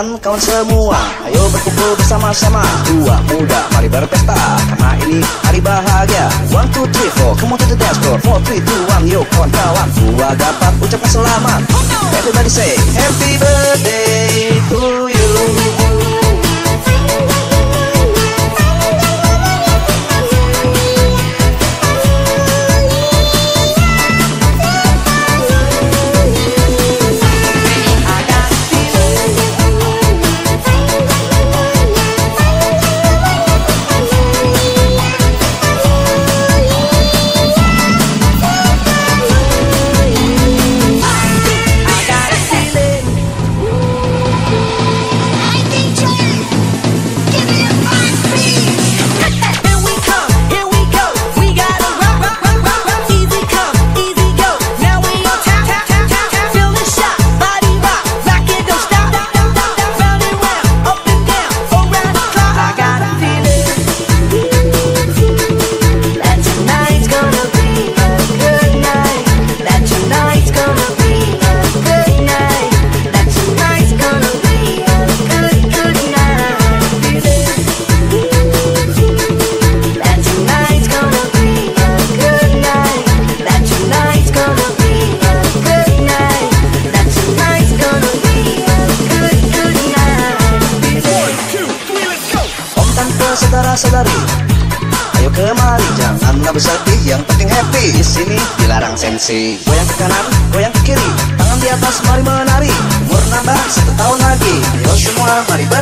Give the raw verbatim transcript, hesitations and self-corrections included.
dengan kawan semua. Ayo berkumpul bersama-sama, tua muda mari berpesta, karena ini hari bahagia. One, two, three, four, come on to the dance floor. Four, three, two, one, yuk kawan-kawan, tua dapat ucapkan selamat. Everybody say happy birthday to you. Saudara-saudari, ayo kemari, janganlah bersedih, yang penting happy. Di sini dilarang sensi. Goyang ke kanan, goyang ke kiri, tangan di atas, mari menari. Umur nambah satu tahun lagi, ayo semua mari ber